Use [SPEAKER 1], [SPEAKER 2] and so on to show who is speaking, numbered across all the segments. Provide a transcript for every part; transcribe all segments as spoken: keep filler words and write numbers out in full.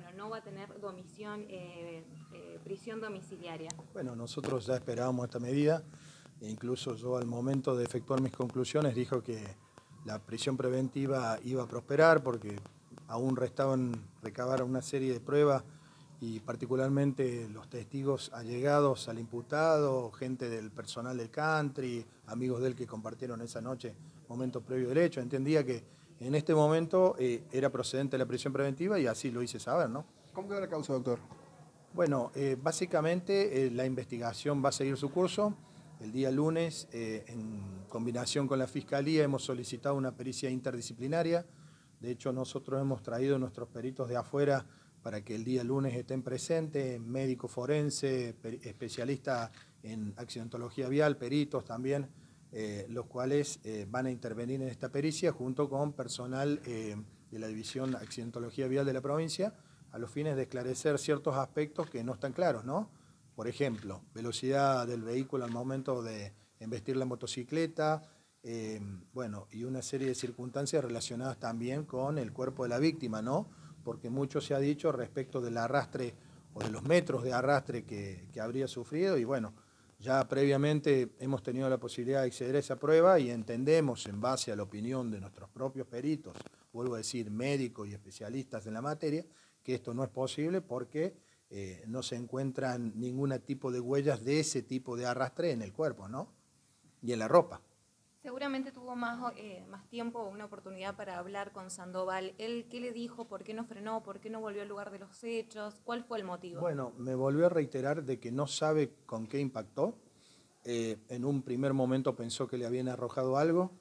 [SPEAKER 1] bueno, no va a tener domisión, eh, eh, prisión domiciliaria.
[SPEAKER 2] Bueno, nosotros ya esperábamos esta medida, e incluso yo al momento de efectuar mis conclusiones dijo que la prisión preventiva iba a prosperar porque aún restaban recabar una serie de pruebas y particularmente los testigos allegados al imputado, gente del personal del country, amigos de él que compartieron esa noche momentos previo del hecho. Entendía que en este momento eh, era procedente la prisión preventiva y así lo hice saber, ¿no?
[SPEAKER 3] ¿Cómo quedó la causa, doctor?
[SPEAKER 2] Bueno, eh, básicamente eh, la investigación va a seguir su curso. El día lunes, eh, en combinación con la Fiscalía, hemos solicitado una pericia interdisciplinaria. De hecho, nosotros hemos traído nuestros peritos de afuera para que el día lunes estén presentes, médico forense, especialista en accidentología vial, peritos también, eh, los cuales eh, van a intervenir en esta pericia junto con personal eh, de la División Accidentología Vial de la provincia, a los fines de esclarecer ciertos aspectos que no están claros, ¿no? Por ejemplo, velocidad del vehículo al momento de embestir la motocicleta, eh, bueno, y una serie de circunstancias relacionadas también con el cuerpo de la víctima, ¿no? Porque mucho se ha dicho respecto del arrastre o de los metros de arrastre que, que habría sufrido y bueno, ya previamente hemos tenido la posibilidad de acceder a esa prueba y entendemos en base a la opinión de nuestros propios peritos, vuelvo a decir médicos y especialistas en la materia, que esto no es posible porque eh, no se encuentran ningún tipo de huellas de ese tipo de arrastre en el cuerpo, ¿no? Y en la ropa.
[SPEAKER 1] Seguramente tuvo más, eh, más tiempo o una oportunidad para hablar con Sandoval. ¿Él qué le dijo? ¿Por qué no frenó? ¿Por qué no volvió al lugar de los hechos? ¿Cuál fue el motivo?
[SPEAKER 2] Bueno, me volvió a reiterar de que no sabe con qué impactó. Eh, en un primer momento pensó que le habían arrojado algo.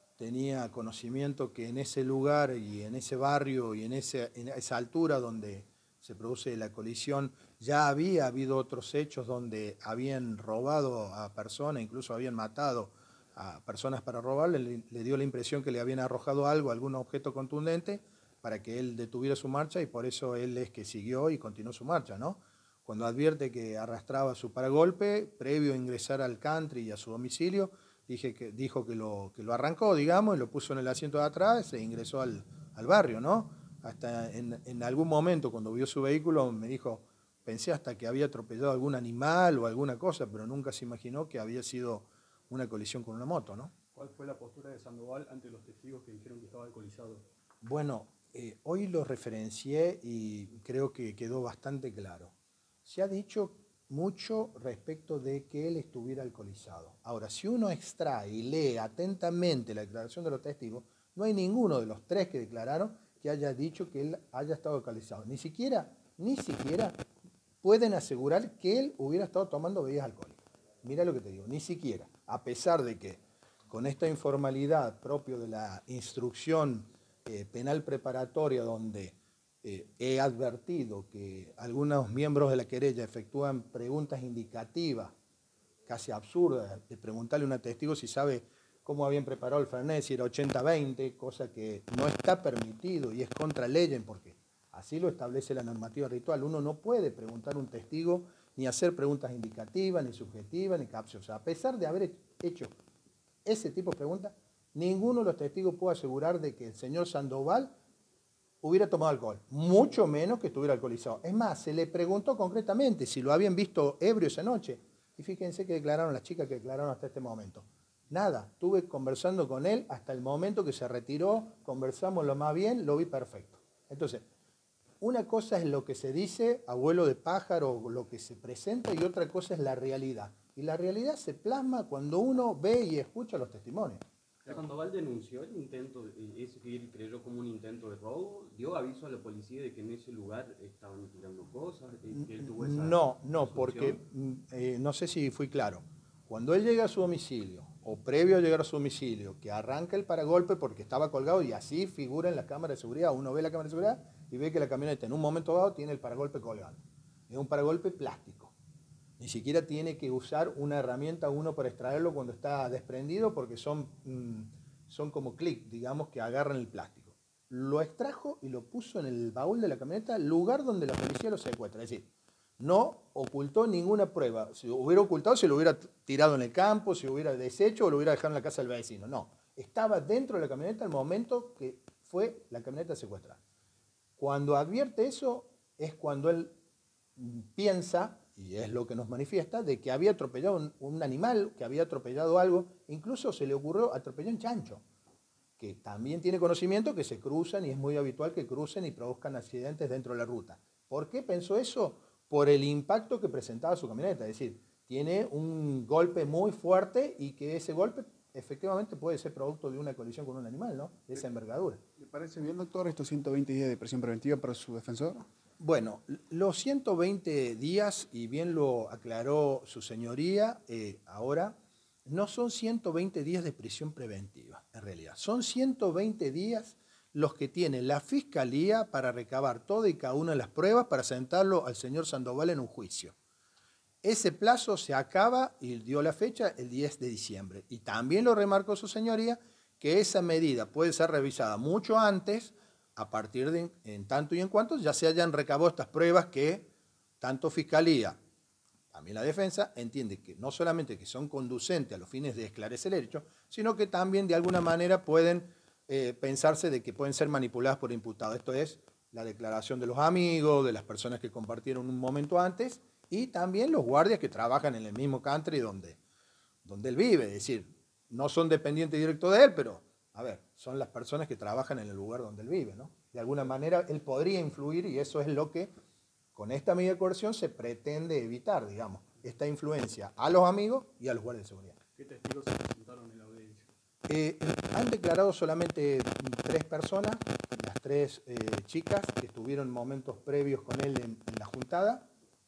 [SPEAKER 2] Tenía conocimiento que en ese lugar y en ese barrio y en, ese, en esa altura donde se produce la colisión ya había habido otros hechos donde habían robado a personas, incluso habían matado a personas para robarle, le, le dio la impresión que le habían arrojado algo, algún objeto contundente para que él detuviera su marcha y por eso él es que siguió y continuó su marcha, ¿no? Cuando advierte que arrastraba su paragolpe, previo a ingresar al country y a su domicilio, dije que, dijo que lo, que lo arrancó, digamos, y lo puso en el asiento de atrás e ingresó al, al barrio, ¿no? Hasta en, en algún momento, cuando vio su vehículo, me dijo, pensé hasta que había atropellado algún animal o alguna cosa, pero nunca se imaginó que había sido una colisión con una moto, ¿no?
[SPEAKER 4] ¿Cuál fue la postura de Sandoval ante los testigos que dijeron que estaba alcoholizado?
[SPEAKER 2] Bueno, eh, hoy lo referencié y creo que quedó bastante claro. Se ha dicho mucho respecto de que él estuviera alcoholizado. Ahora, si uno extrae y lee atentamente la declaración de los testigos, no hay ninguno de los tres que declararon que haya dicho que él haya estado alcoholizado. Ni siquiera, ni siquiera pueden asegurar que él hubiera estado tomando bebidas alcohólicas. Mira lo que te digo, ni siquiera. A pesar de que con esta informalidad propio de la instrucción eh, penal preparatoria donde Eh, he advertido que algunos miembros de la querella efectúan preguntas indicativas, casi absurdas, de preguntarle a un testigo si sabe cómo habían preparado el Fernet, si era ochenta veinte, cosa que no está permitido y es contra ley, porque así lo establece la normativa ritual. Uno no puede preguntar a un testigo ni hacer preguntas indicativas, ni subjetivas, ni capciosas. O sea, a pesar de haber hecho ese tipo de preguntas, ninguno de los testigos puede asegurar de que el señor Sandoval hubiera tomado alcohol, mucho menos que estuviera alcoholizado. Es más, se le preguntó concretamente si lo habían visto ebrio esa noche. Y fíjense que declararon las chicas que declararon hasta este momento. Nada, estuve conversando con él hasta el momento que se retiró, conversamos lo más bien, lo vi perfecto. Entonces, una cosa es lo que se dice, abuelo de pájaro, lo que se presenta, y otra cosa es la realidad. Y la realidad se plasma cuando uno ve y escucha los testimonios.
[SPEAKER 4] Sandoval denunció el intento, ese que él creyó como un intento de robo, dio aviso a la policía de que en ese lugar estaban tirando cosas, que él tuvo esa
[SPEAKER 2] No, no,
[SPEAKER 4] asunción.
[SPEAKER 2] porque eh, no sé si fui claro. Cuando él llega a su domicilio, o previo a llegar a su domicilio, que arranca el paragolpe porque estaba colgado y así figura en la cámara de seguridad, uno ve la cámara de seguridad y ve que la camioneta en un momento dado tiene el paragolpe colgado. Es un paragolpe plástico. Ni siquiera tiene que usar una herramienta uno para extraerlo cuando está desprendido porque son, mmm, son como clic, digamos, que agarran el plástico. Lo extrajo y lo puso en el baúl de la camioneta, lugar donde la policía lo secuestra. Es decir, no ocultó ninguna prueba. Si hubiera ocultado, se lo hubiera tirado en el campo, se lo hubiera deshecho o lo hubiera dejado en la casa del vecino. No, estaba dentro de la camioneta al momento que fue la camioneta secuestrada. Cuando advierte eso, es cuando él piensa, y es lo que nos manifiesta, de que había atropellado un, un animal, que había atropellado algo, incluso se le ocurrió atropellar un chancho, que también tiene conocimiento que se cruzan y es muy habitual que crucen y produzcan accidentes dentro de la ruta. ¿Por qué pensó eso? Por el impacto que presentaba su camioneta, es decir, tiene un golpe muy fuerte y que ese golpe efectivamente puede ser producto de una colisión con un animal, ¿no? De esa envergadura.
[SPEAKER 3] ¿Le parece bien, doctor, estos ciento veinte días de prisión preventiva para su defensor?
[SPEAKER 2] Bueno, los ciento veinte días, y bien lo aclaró su señoría, eh, ahora no son ciento veinte días de prisión preventiva, en realidad. Son ciento veinte días los que tiene la Fiscalía para recabar toda y cada una de las pruebas para sentarlo al señor Sandoval en un juicio. Ese plazo se acaba, y dio la fecha, el diez de diciembre. Y también lo remarcó su señoría, que esa medida puede ser revisada mucho antes, a partir de en tanto y en cuanto ya se hayan recabado estas pruebas que tanto Fiscalía, también la defensa, entiende que no solamente que son conducentes a los fines de esclarecer el hecho, sino que también de alguna manera pueden eh, pensarse de que pueden ser manipuladas por imputados. Esto es la declaración de los amigos, de las personas que compartieron un momento antes, y también los guardias que trabajan en el mismo country donde, donde él vive. Es decir, no son dependientes directos de él, pero, a ver, son las personas que trabajan en el lugar donde él vive, ¿no? De alguna manera, él podría influir, y eso es lo que, con esta medida de coerción, se pretende evitar, digamos, esta influencia a los amigos y a los guardias de seguridad.
[SPEAKER 3] ¿Qué testigos se presentaron en la audiencia?
[SPEAKER 2] Eh, han declarado solamente tres personas, las tres eh, chicas que estuvieron momentos previos con él en, en la juntada,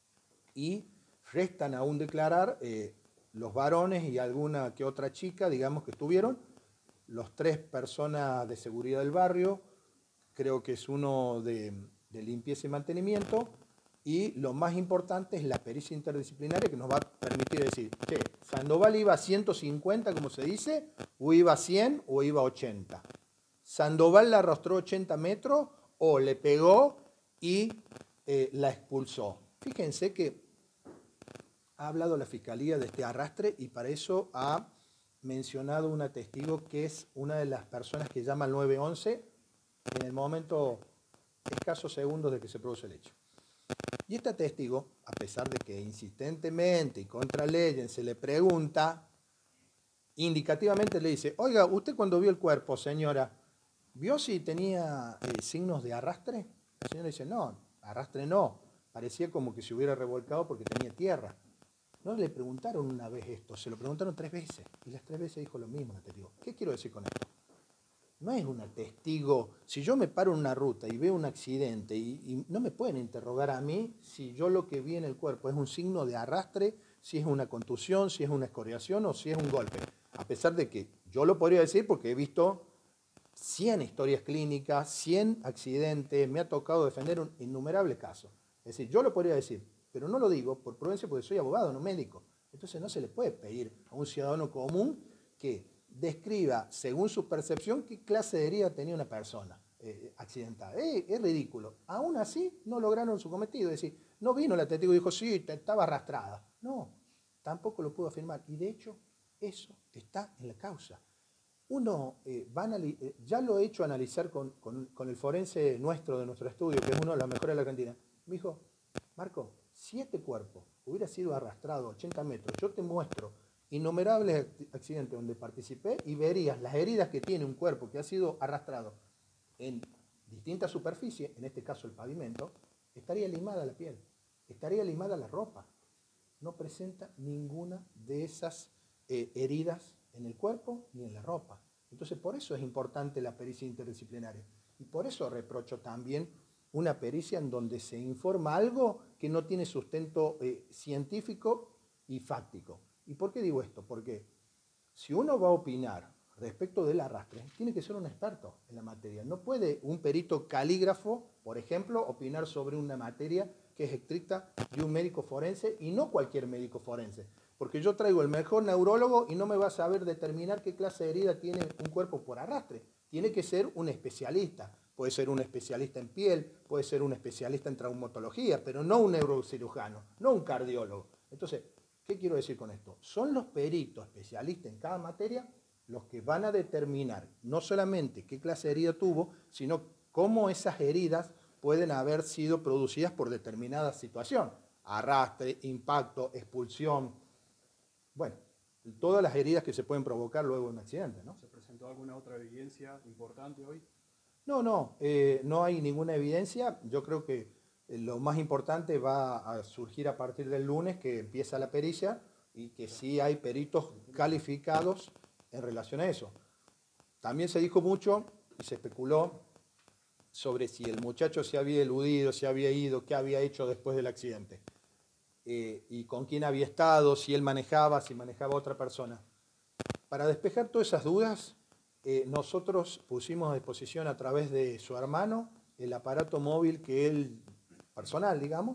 [SPEAKER 2] y restan aún declarar eh, los varones y alguna que otra chica, digamos, que estuvieron, los tres personas de seguridad del barrio, creo que es uno de, de limpieza y mantenimiento, y lo más importante es la pericia interdisciplinaria que nos va a permitir decir, che, Sandoval iba a ciento cincuenta, como se dice, o iba a cien o iba a ochenta. Sandoval la arrastró ochenta metros o le pegó y eh, la expulsó. Fíjense que ha hablado la Fiscalía de este arrastre y para eso ha mencionado una testigo que es una de las personas que llama al nueve once en el momento, escasos segundos de que se produce el hecho. Y esta testigo, a pesar de que insistentemente y contra leyes se le pregunta, indicativamente le dice, oiga, ¿usted cuando vio el cuerpo, señora, vio si tenía eh, signos de arrastre? La señora dice, no, arrastre no, parecía como que se hubiera revolcado porque tenía tierra. No le preguntaron una vez esto, se lo preguntaron tres veces, y las tres veces dijo lo mismo la testigo. ¿Qué quiero decir con esto? No es una testigo, si yo me paro en una ruta y veo un accidente y, y no me pueden interrogar a mí si yo lo que vi en el cuerpo es un signo de arrastre, si es una contusión, si es una escoriación o si es un golpe. A pesar de que yo lo podría decir porque he visto cien historias clínicas, cien accidentes, me ha tocado defender un innumerable casos. Es decir, yo lo podría decir, pero no lo digo por prudencia porque soy abogado, no médico. Entonces no se le puede pedir a un ciudadano común que describa, según su percepción, qué clase de herida tenía una persona eh, accidentada. Eh, es ridículo. Aún así, no lograron su cometido. Es decir, no vino la testigo y dijo, sí, te, estaba arrastrada. No, tampoco lo pudo afirmar. Y de hecho, eso está en la causa. Uno eh, va a eh, ya lo he hecho analizar con, con, con el forense nuestro, de nuestro estudio, que es uno de los mejores de la Argentina. Me dijo, Marco, si este cuerpo hubiera sido arrastrado a ochenta metros, yo te muestro innumerables accidentes donde participé y verías las heridas que tiene un cuerpo que ha sido arrastrado en distintas superficies, en este caso el pavimento, estaría limada la piel, estaría limada la ropa. No presenta ninguna de esas eh, heridas en el cuerpo ni en la ropa. Entonces, por eso es importante la pericia interdisciplinaria. Y por eso reprocho también una pericia en donde se informa algo que no tiene sustento eh, científico y fáctico. ¿Y por qué digo esto? Porque si uno va a opinar respecto del arrastre, tiene que ser un experto en la materia. No puede un perito calígrafo, por ejemplo, opinar sobre una materia que es estricta de un médico forense y no cualquier médico forense. Porque yo traigo el mejor neurólogo y no me va a saber determinar qué clase de herida tiene un cuerpo por arrastre. Tiene que ser un especialista. Puede ser un especialista en piel, puede ser un especialista en traumatología, pero no un neurocirujano, no un cardiólogo. Entonces, ¿qué quiero decir con esto? Son los peritos especialistas en cada materia los que van a determinar no solamente qué clase de herida tuvo, sino cómo esas heridas pueden haber sido producidas por determinada situación. Arrastre, impacto, expulsión. Bueno, todas las heridas que se pueden provocar luego de un accidente, ¿no?
[SPEAKER 3] ¿Se presentó alguna otra evidencia importante hoy?
[SPEAKER 2] No, no, eh, no hay ninguna evidencia. Yo creo que lo más importante va a surgir a partir del lunes, que empieza la pericia, y que sí hay peritos calificados en relación a eso. También se dijo mucho y se especuló sobre si el muchacho se había eludido, se había ido, qué había hecho después del accidente, eh, y con quién había estado, si él manejaba, si manejaba otra persona. Para despejar todas esas dudas, eh, nosotros pusimos a disposición a través de su hermano el aparato móvil que él, personal, digamos,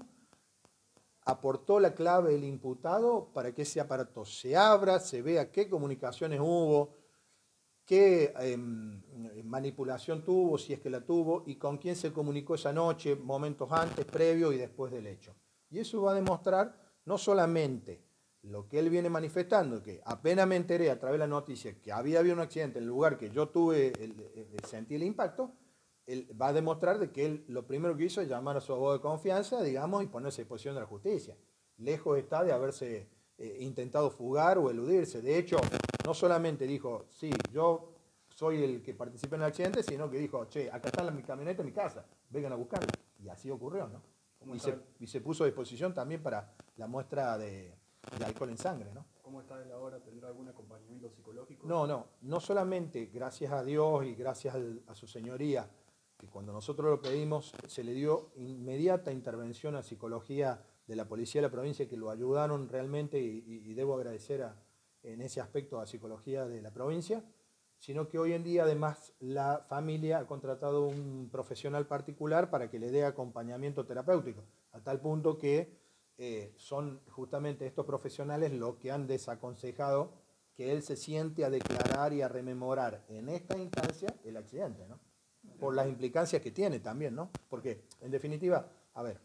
[SPEAKER 2] aportó la clave del imputado para que ese aparato se abra, se vea qué comunicaciones hubo, qué eh, manipulación tuvo, si es que la tuvo, y con quién se comunicó esa noche, momentos antes, previo y después del hecho. Y eso va a demostrar no solamente lo que él viene manifestando, que apenas me enteré a través de la noticia que había habido un accidente en el lugar que yo tuve, el, el, sentí el impacto, él va a demostrar de que él lo primero que hizo es llamar a su abogado de confianza, digamos, y ponerse a disposición de la justicia. Lejos está de haberse eh, intentado fugar o eludirse. De hecho, no solamente dijo, sí, yo soy el que participé en el accidente, sino que dijo, che, acá está mi camioneta en mi casa, vengan a buscarla. Y así ocurrió, ¿no? Y se, y se puso a disposición también para la muestra de, de alcohol en sangre, ¿no?
[SPEAKER 3] ¿Cómo está él ahora? ¿Tendrá algún acompañamiento psicológico?
[SPEAKER 2] No, no, no solamente gracias a Dios y gracias al, a su señoría, que cuando nosotros lo pedimos se le dio inmediata intervención a psicología de la policía de la provincia, que lo ayudaron realmente, y, y, y debo agradecer a, en ese aspecto a psicología de la provincia, sino que hoy en día además la familia ha contratado un profesional particular para que le dé acompañamiento terapéutico, a tal punto que eh, son justamente estos profesionales los que han desaconsejado que él se siente a declarar y a rememorar en esta instancia el accidente, ¿no? Por las implicancias que tiene también, ¿no? Porque, en definitiva, a ver,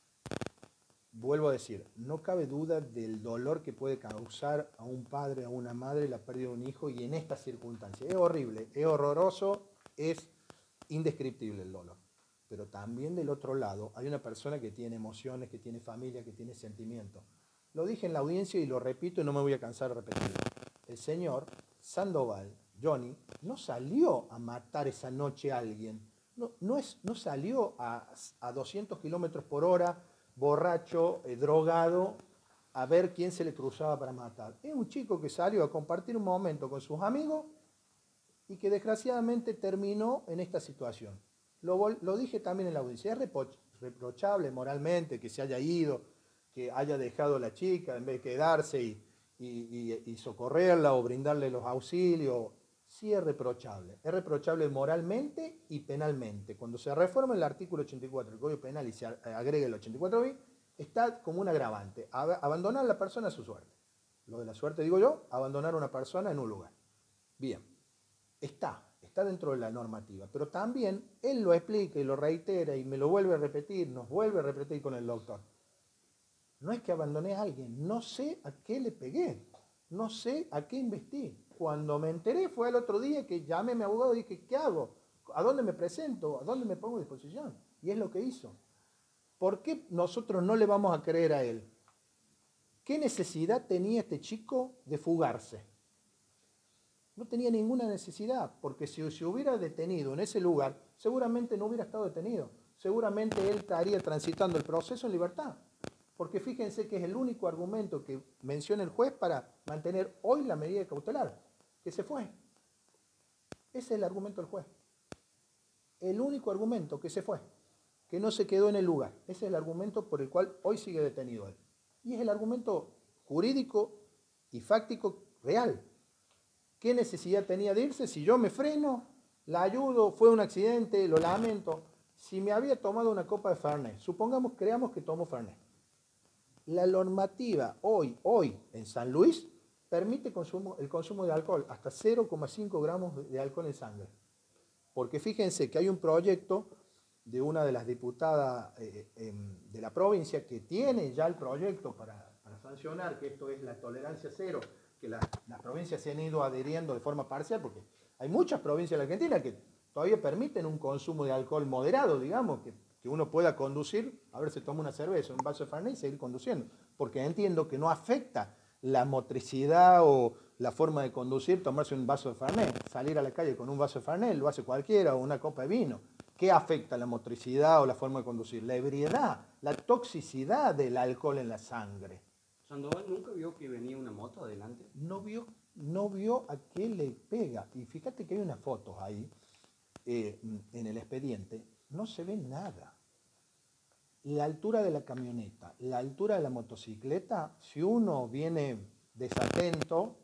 [SPEAKER 2] vuelvo a decir, no cabe duda del dolor que puede causar a un padre, a una madre, la pérdida de un hijo, y en estas circunstancias. Es horrible, es horroroso, es indescriptible el dolor. Pero también del otro lado hay una persona que tiene emociones, que tiene familia, que tiene sentimientos. Lo dije en la audiencia y lo repito y no me voy a cansar de repetirlo. El señor Sandoval, Johnny, no salió a matar esa noche a alguien. No, no, es, no salió a, a doscientos kilómetros por hora, borracho, eh, drogado, a ver quién se le cruzaba para matar. Es un chico que salió a compartir un momento con sus amigos y que desgraciadamente terminó en esta situación. Lo, lo dije también en la audiencia, es reprochable moralmente que se haya ido, que haya dejado a la chica en vez de quedarse y, y, y, y socorrerla o brindarle los auxilios. Sí es reprochable, es reprochable moralmente y penalmente. Cuando se reforma el artículo ochenta y cuatro del Código Penal y se agrega el ochenta y cuatro bis, está como un agravante, ab- abandonar a la persona a su suerte. Lo de la suerte, digo yo, abandonar a una persona en un lugar. Bien, está, está dentro de la normativa, pero también él lo explica y lo reitera y me lo vuelve a repetir, nos vuelve a repetir con el doctor. No es que abandoné a alguien, no sé a qué le pegué, no sé a qué investigué. Cuando me enteré fue el otro día que llamé a mi abogado y dije, ¿qué hago? ¿A dónde me presento? ¿A dónde me pongo a disposición? Y es lo que hizo. ¿Por qué nosotros no le vamos a creer a él? ¿Qué necesidad tenía este chico de fugarse? No tenía ninguna necesidad, porque si se hubiera detenido en ese lugar, seguramente no hubiera estado detenido. Seguramente él estaría transitando el proceso en libertad. Porque fíjense que es el único argumento que menciona el juez para mantener hoy la medida cautelar, que se fue. Ese es el argumento del juez. El único argumento, que se fue, que no se quedó en el lugar. Ese es el argumento por el cual hoy sigue detenido él. Y es el argumento jurídico y fáctico real. ¿Qué necesidad tenía de irse? Si yo me freno, la ayudo, fue un accidente, lo lamento. Si me había tomado una copa de Fernet, supongamos, creamos que tomo Fernet. La normativa hoy, hoy en San Luis permite consumo, el consumo de alcohol hasta cero coma cinco gramos de alcohol en sangre. Porque fíjense que hay un proyecto de una de las diputadas eh, eh, de la provincia que tiene ya el proyecto para, para sancionar, que esto es la tolerancia cero, que la, las provincias se han ido adheriendo de forma parcial, porque hay muchas provincias de la Argentina que todavía permiten un consumo de alcohol moderado, digamos, que que uno pueda conducir, a ver, se toma una cerveza, un vaso de Fernet y seguir conduciendo, porque entiendo que no afecta la motricidad o la forma de conducir, tomarse un vaso de Fernet, salir a la calle con un vaso de Fernet, lo hace cualquiera, o una copa de vino. ¿Qué afecta la motricidad o la forma de conducir? La ebriedad, la toxicidad del alcohol en la sangre.
[SPEAKER 4] ¿Sandoval nunca vio que venía una moto adelante?
[SPEAKER 2] No vio, no vio a qué le pega. Y fíjate que hay unas fotos ahí, eh, en el expediente, no se ve nada. La altura de la camioneta, la altura de la motocicleta, si uno viene desatento,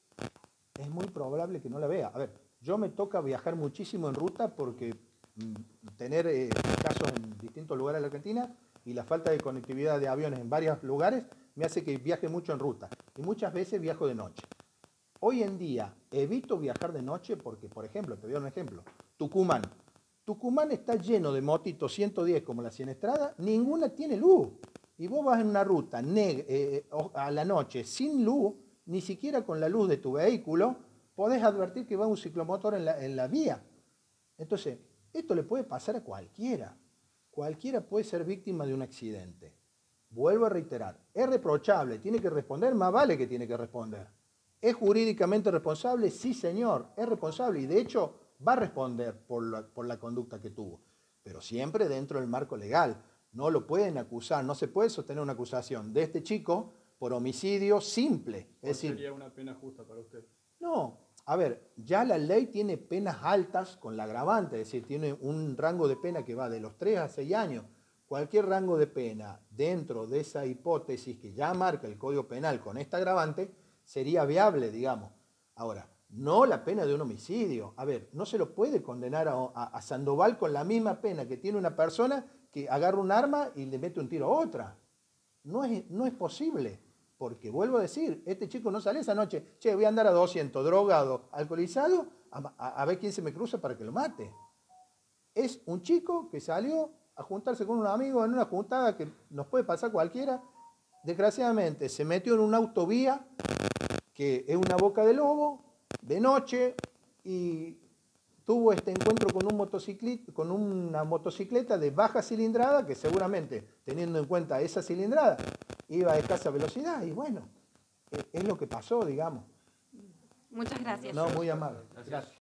[SPEAKER 2] es muy probable que no la vea. A ver, yo me toca viajar muchísimo en ruta porque mm, tener eh, casos en distintos lugares de la Argentina y la falta de conectividad de aviones en varios lugares me hace que viaje mucho en ruta. Y muchas veces viajo de noche. Hoy en día evito viajar de noche porque, por ejemplo, te voy a dar un ejemplo, Tucumán. Tucumán está lleno de motitos ciento diez como la Cien Estrada, ninguna tiene luz. Y vos vas en una ruta eh, a la noche sin luz, ni siquiera con la luz de tu vehículo, podés advertir que va un ciclomotor en la, en la vía. Entonces, esto le puede pasar a cualquiera. Cualquiera puede ser víctima de un accidente. Vuelvo a reiterar, es reprochable, tiene que responder, más vale que tiene que responder. ¿Es jurídicamente responsable? Sí, señor, es responsable y de hecho va a responder por la, por la conducta que tuvo, pero siempre dentro del marco legal. No lo pueden acusar, no se puede sostener una acusación de este chico por homicidio simple.
[SPEAKER 3] ¿Cuál
[SPEAKER 2] es decir,
[SPEAKER 3] sería una pena justa para usted?
[SPEAKER 2] No, a ver, ya la ley tiene penas altas con la agravante, es decir, tiene un rango de pena que va de los tres a seis años. Cualquier rango de pena dentro de esa hipótesis que ya marca el Código Penal con esta agravante sería viable, digamos. Ahora, no la pena de un homicidio. A ver, no se lo puede condenar a, a, a Sandoval con la misma pena que tiene una persona que agarra un arma y le mete un tiro a otra. No es, no es posible, porque vuelvo a decir, este chico no sale esa noche, che, voy a andar a doscientos, drogado, alcoholizado, a, a, a ver quién se me cruza para que lo mate. Es un chico que salió a juntarse con un amigo en una juntada que nos puede pasar cualquiera. Desgraciadamente se metió en una autovía que es una boca de lobo, de noche, y tuvo este encuentro con, un motocicleta, con una motocicleta de baja cilindrada, que seguramente, teniendo en cuenta esa cilindrada, iba a escasa velocidad, y bueno, es lo que pasó, digamos.
[SPEAKER 1] Muchas gracias.
[SPEAKER 2] No, muy amable.
[SPEAKER 4] Gracias.
[SPEAKER 2] Gracias.